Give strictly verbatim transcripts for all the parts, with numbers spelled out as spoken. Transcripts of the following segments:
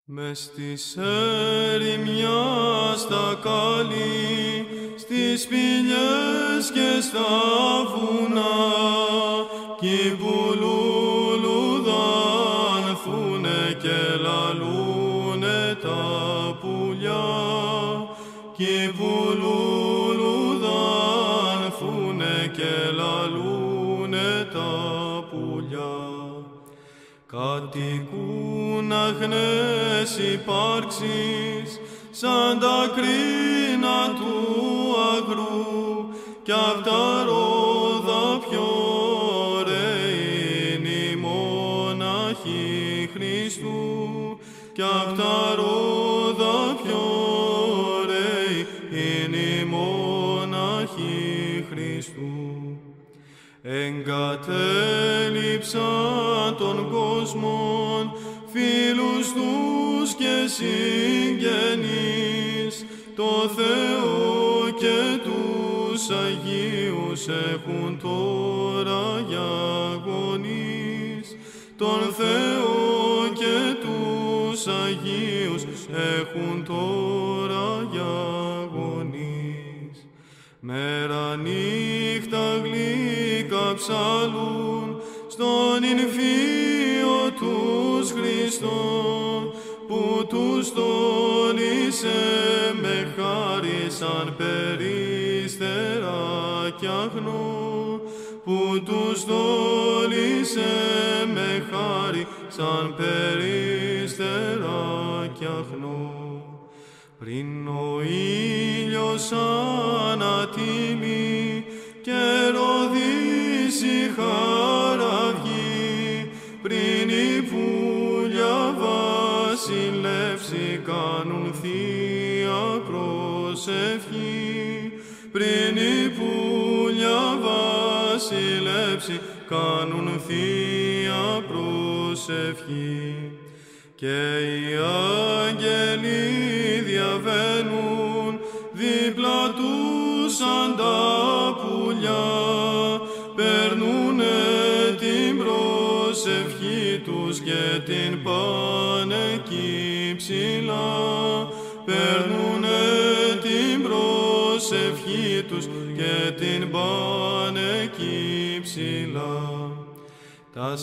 Μες στις ερημιάς τα καλή, στις πηλιές και στα βουνά, κι που λουλουδάνθουνε και λαλούνε τα πουλιά, κι που λουλουδάνθουνε και λαλούνε τα πουλιά. Κατοικούν αγνές υπάρξεις, σαν τα κρίνα του αγρού, κι απ' τα ρόδα πιο ωραίοι είναι οι μόναχοι Χριστού, κι απ' τα ρόδα πιο ωραίοι είναι οι μόναχοι Χριστού. Εγκατέλειψαν των κόσμων, φίλους τους και συγγενείς, το Θεό και τους Αγίους έχουν τώρα για γονείς, τον Θεό και τους Αγίους έχουν τώρα για γονείς. Μέρα νύχτα γλυκά ψαλούν στον υμφίο τους Χριστόν, που τους τόλισε με χάρη σαν περίστερα κι αγνό, που τους τόλισε με χάρη σαν περίστερα κι αγνό. Πριν ο ήλιος ανατιμεί και ροδίσει χαραυγή, πριν η πουλιά βασιλεύσει κάνουν θεία προσευχή, πριν η πουλιά βασιλεύσει κάνουν θεία προσευχή. Και οι άγγελοι διαβαίνουν δίπλα τους σαν τα πουλιά, περνούνε την προσευχή τους και την πάνε εκεί ψηλά, περνούνε την προσευχή τους και την πάνε εκεί ψηλά. Τα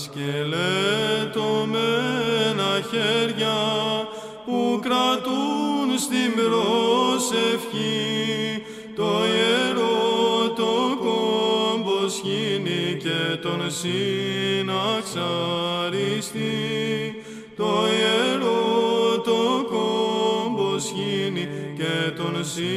σκελετωμένα χέρια που κρατούν στην προσευχή, το ιερό το κόμπο σχήνει και τον συναξαριστεί, το ιερό το κόμπο σχήνει και τον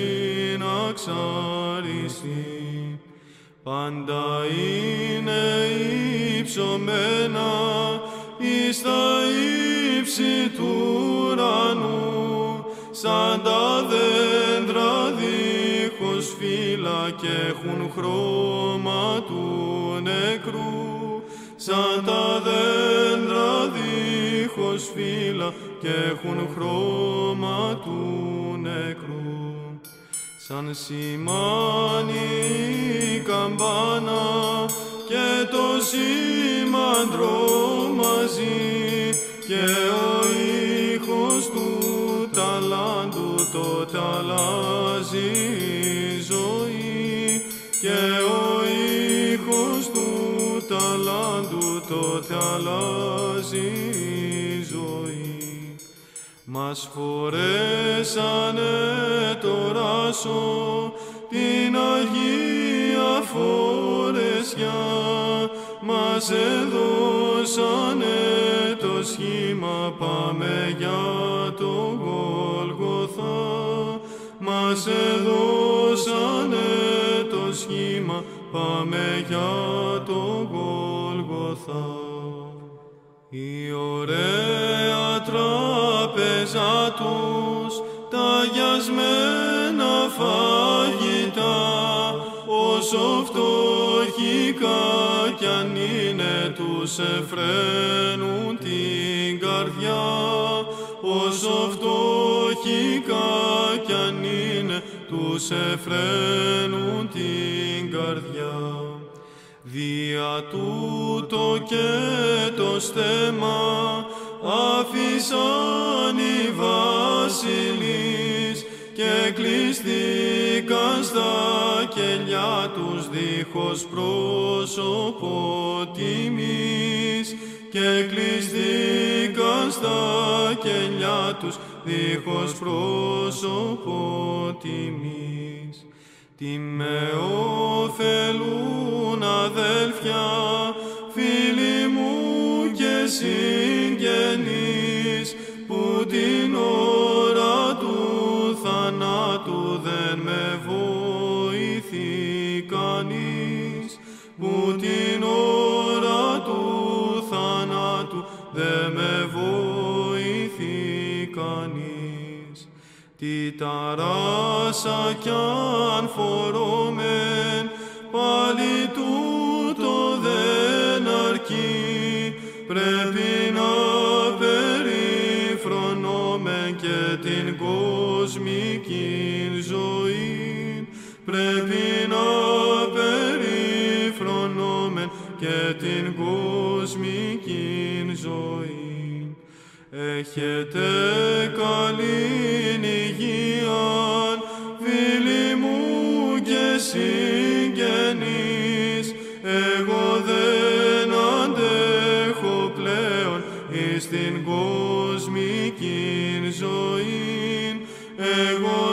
συναξαριστεί. Πάντα είναι υψωμένα εις τα ύψη του ουρανού, σαν τα δέντρα δίχως φύλλα και έχουν χρώμα του νεκρού, σαν τα δέντρα δίχως φύλλα και έχουν χρώμα του νεκρού. Σαν σημάνει η καμπάνα και το σήμαντρο μαζί, και ο ήχος του ταλάντου τότε αλλάζει η ζωή, και ο ήχος του ταλάντου τότε αλλάζει η ζωή. Μας φορέσανε το ράσο, την Αγία φορεσιά, μας έδωσανε το σχήμα, πάμε για το Γολγοθά, μας έδωσανε το σχήμα, πάμε για το Γολγοθά. Η ωραία τράπεζα τους, τα αγιασμένα φαγητά, όσο φτωχικά κι αν είναι, τους εφραίνουν την καρδιά, όσο φτωχικά κι αν είναι, τους εφραίνουν την καρδιά. Δια τούτο και το στέμα άφησαν οι κλειστήκαν στα κελιά τους δίχως πρόσωπο τιμής, και κλειστήκαν στα κελιά τους δίχως πρόσωπο τιμής. Τι με ωφελούν αδέλφια, φίλοι μου και συγγενείς, που την ώρα του θανάτου δεν με βοηθεί κανείς, που την ώρα του θανάτου δεν με βοηθεί κανείς. Τι ταράσα κι αν φορώμεν, πάλι τούτο δεν αρκεί, πρέπει να περιφρονώμεν και την κοσμική ζωή, πρέπει να περιφρονώμεν και την κοσμική ζωή. Έχετε καλήν υγείαν, φίλοι μου και συγγενείς, εγώ δεν αντέχω πλέον εις την κοσμική ζωή, εγώ